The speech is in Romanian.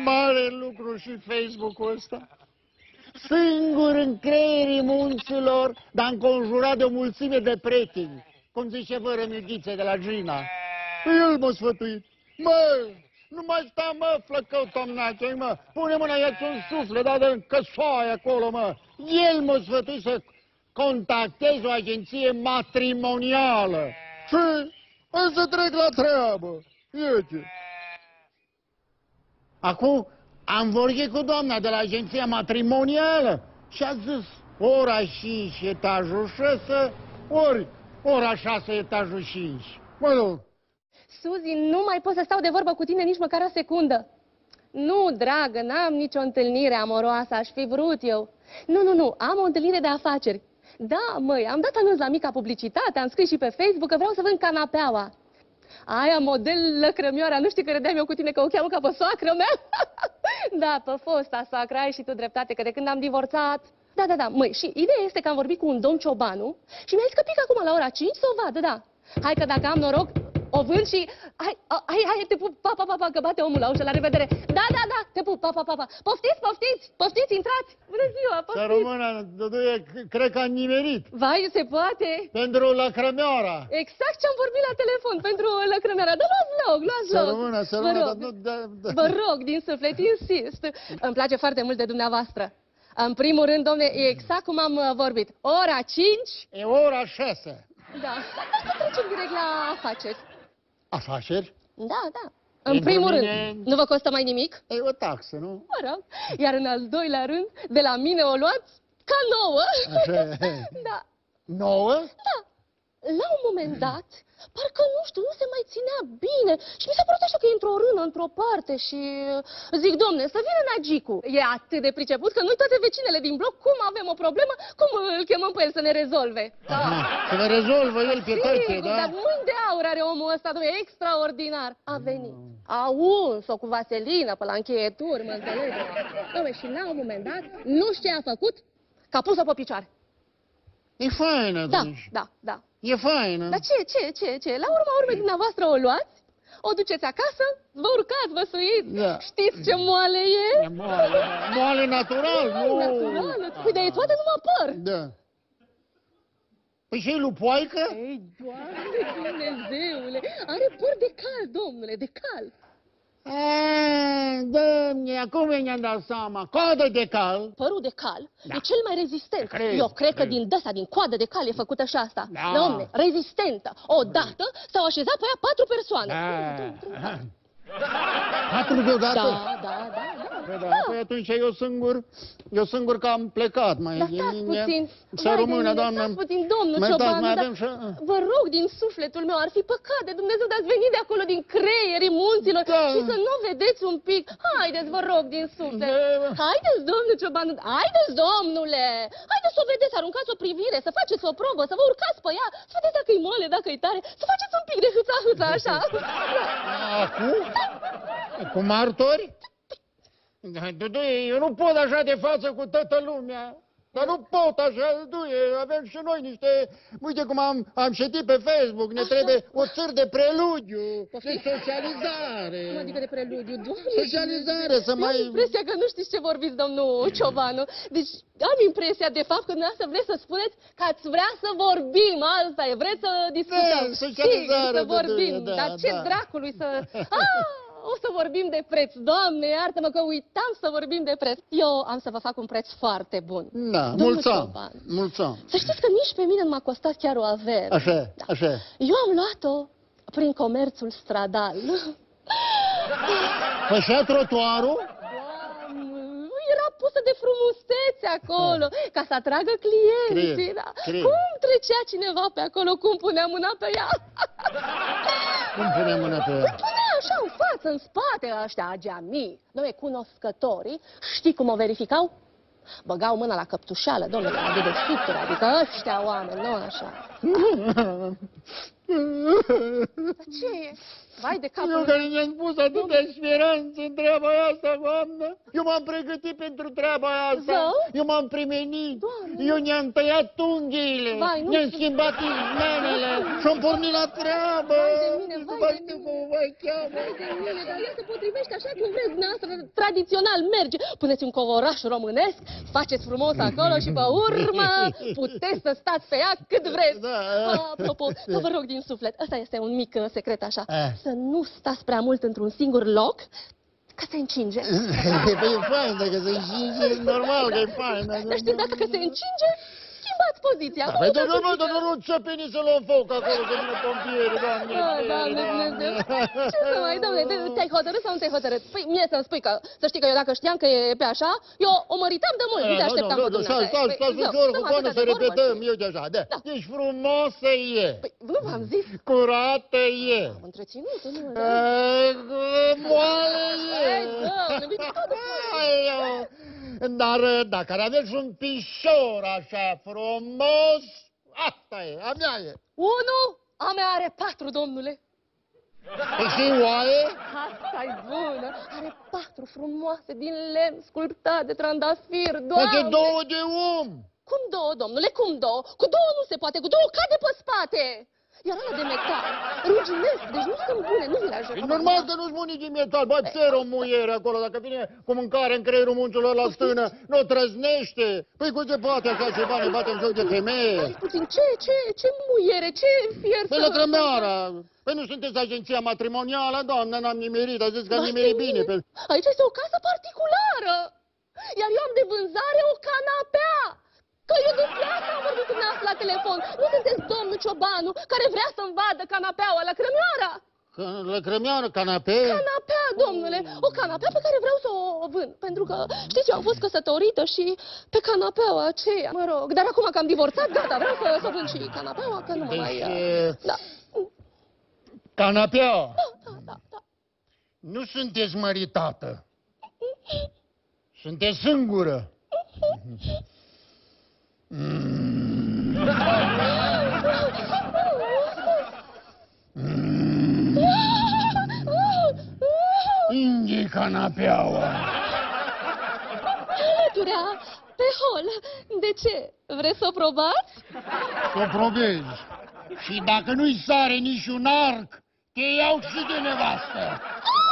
mare lucru și Facebook-ul ăsta. Singur în creierii munților, dar înconjurat de o mulțime de prieteni. Cum zice vă Rămighițe de la Gina. El m-a sfătuit. Mă, nu mai sta, mă, flăcău tomnache, mă. Pune mâna, ia-ți un suflet, da, de căsoaie acolo, mă. El m-a sfătuit să contactez o agenție matrimonială. Și să trec la treabă. Iete. Acum am vorbit cu doamna de la agenția matrimonială și a zis ora 5 etajul 6, ori ora 6 etajul 5. Mă rog. Suzi, nu mai pot să stau de vorbă cu tine nici măcar o secundă. Nu, dragă, n-am nicio întâlnire amoroasă, aș fi vrut eu. Nu, am o întâlnire de afaceri. Da, măi, am dat anunț la mica publicitate, am scris și pe Facebook că vreau să vând canapeaua. Aia, model lăcrămioara, nu știi că râdeam eu cu tine că o cheamă ca pe soacră mea? Da, pe fosta soacră, ai și tu dreptate, că de când am divorțat... Da, măi, și ideea este că am vorbit cu un domn Ciobanu și mi-a zis că pic acum la ora 5 să o vadă, da. Hai că dacă am noroc, o vând și... Hai, te pup, pa, că bate omul la ușă, la revedere. Da, te pup, pa. Poftiți, intrați. Bună ziua, poftiți. Să rămână, Duduie, cred că am nimerit. Vai, se poate. Pentru lăcrămioara. Exact ce am vorbit la telefon, pentru lăcrămioara. Dar luați loc. Să rămână, Vă rog, din suflet, insist. Îmi place foarte mult de dumneavoastră. În primul rând, domne, e exact cum am vorbit. Ora 5... E ora 6. Da, să trecem direct la afaceri. Afaceri? Da. În primul rând, nu vă costă mai nimic? E o taxă, nu? Mă rog. Iar în al doilea rând, de la mine o luați ca nouă. Așa. Da. Nouă? Da. La un moment dat, parcă, nu știu, nu se mai ținea bine și mi s-a părut așa că e într-o rână, într-o parte și zic, domne, să vină Nagicu. E atât de priceput că noi toate vecinele din bloc, cum avem o problemă, cum îl chemăm pe el să ne rezolve. Aha, să ne rezolvă el pe toate, da? Dar mâini de aur are omul ăsta, domne, extraordinar. A venit, a uns-o cu vaselină pe la încheieturi, mă înțelege. Domne, și la un moment dat, nu știu ce a făcut, că a pus-o pe picioare. E faină, Da. E faină. Dar ce? La urma urmei dumneavoastră o luați, o duceți acasă, vă urcați, vă suiți. Da. Știți ce moale e? E moale natural, nu? Naturală. Păi, dar e toată numai păr. Da. Păi și lui poaică? Ei, Doamne Dumnezeule, are păr de cal, domnule, de cal. Dom'le, acum mi-am dat seama. Coadă de cal. Părul de cal e cel mai rezistent. Eu cred că din dăsa, din coadă de cal e făcută și asta. Dom'le, rezistentă. Odată s-au așezat pe ea 4 persoane. 4 deodată? Da. Păi atunci eu singur că am plecat. Dar stați puțin. Să rămână, doamnă. Stați puțin, domnul Ciobanu, vă rog din sufletul meu, ar fi păcat de Dumnezeu de ați venit de acolo din creierii munților și să nu vedeți un pic. Haideți, vă rog, din suflet. Haideți, domnul Ciobanu, haideți, domnule. Haideți să o vedeți, aruncați o privire, să faceți o probă, să vă urcați pe ea, să vedeți dacă e moale, dacă e tare, să faceți un pic de hâța, așa. Acum? Cu martori? Duduie, eu nu pot așa de față cu toată lumea. Dar nu pot așa, Duduie, avem și noi niște... Uite cum am citit pe Facebook, ne trebuie o țări de preludiu, de socializare. Cum adică de preludiu, Doamne? Socializare, să mai... Am impresia că nu știți ce vorbiți, domnul Ciobanu. Deci am impresia, de fapt, că dumneavoastră vreți să spuneți că ați vrea să vorbim, asta e, vreți să discutăm. Da, socializare, să vorbim, da, dar ce dracului să... O să vorbim de preț. Doamne, iartă-mă că uitam să vorbim de preț. Eu am să vă fac un preț foarte bun. Da, mulțumim. Să știți că nici pe mine nu m-a costat chiar o avere. Așa. Eu am luat-o prin comerțul stradal. Păi și trotuarul? Era pusă de frumusețe acolo, ca să atragă clienții. Cum trecea cineva pe acolo, cum punea mâna pe ea? Cum punea mâna pe ea? Punea așa în față, în spate, ăștia ageamii. Dom'le, cunoscătorii, știi cum o verificau? Băgau mâna la căptușeală, dom'le, la de suturi, adică ăștia oameni, nu așa. Ce e? Vai de capul Eu meu. care mi-am pus atâtea speranțe în treaba asta, doamnă. Eu m-am pregătit pentru treaba asta. Zău? Eu m-am primenit. Doamne. Eu ne-am tăiat unghiile. Vai, nu Ne-am știu. schimbat izmenele și-am pornit la treabă. Vai de mine, vai Vă de știu mine. cum vă cheamă. Vai de mine, dar ea se potrivește așa cum vreți dumneavoastră, tradițional merge. Puneți un covoraș românesc, faceți frumos acolo și pe urmă puteți să stați pe ea cât vreți. Da. Apropo, vă rog din suflet, ăsta este un mic secret așa. Să nu stați prea mult într-un singur loc, că se încinge. Păi e fain, dacă se încinge, e normal că e fain. Dar știți, dacă se încinge, schimbați poziția. Păi nu țăpeni să luăm foc acolo, să vină pompieri, doamne. Doamne Dumnezeu, ce să mai, doamne, te-ai hotărât sau nu te-ai hotărât? Păi mie să-mi spui că, să știi că eu dacă știam că e pe așa, eu o măritam de mult, nu te așteptam cu dumneavoastră. Stai, ușor, cu coană să repetăm, eu de așa, da. Ești frumoasă e, Păi nu v-am zis, curată e, am întreținut, nu? moale Hai, e. doamne, uite toată Aoleu. Dar dacă ar avea și un pișor așa frumos, asta e, a mea e. Unu, a mea are 4, domnule. Și oaie? Asta-i bună. Are 4 frumoase din lemn sculptat de trandafir, Poate doamne. 2 de om. Cum 2, domnule, cum 2? Cu 2 nu se poate, cu 2 cade pe spate. Iar ăla de metal, ruginesc, deci nu sunt bune, nu vi le ajut. E normal că nu-ți buni din metal, bă, țără o muiere acolo, dacă vine cu mâncare în creierul muncilor la stână, nu o trăznește. Păi cum se poate așa ceva, ne batem joc de femeie? Stai puțin, ce muiere, ce fier Păi să- la crămeara, păi nu sunteți agenția matrimonială, doamnă, n-am nimerit, a zis că am Vai de nimerit bine. mine. Aici este o casă particulară, iar eu am de vânzare o canapea. Că eu despre asta am vorbit cu dumneavoastră la telefon. Nu sunteți domnul Ciobanu care vrea să-mi vadă canapeaua la crămioara? La crămeară, canapee? Canapea, domnule, o canapea pe care vreau să o vând. Pentru că, știți, eu am fost căsătorită și pe canapeaua aceea, mă rog. Dar acum că am divorțat, gata, vreau să vând și canapeaua, că nu mă mai... Deci, Da, canapea, da. nu sunteți măritată. Sunteți singură. Ingi canapeaua. Alăturea, pe hol. De ce? Vreți să o probați? Să o probezi. Și dacă nu-i sare nici un arc, te iau și de nevastă.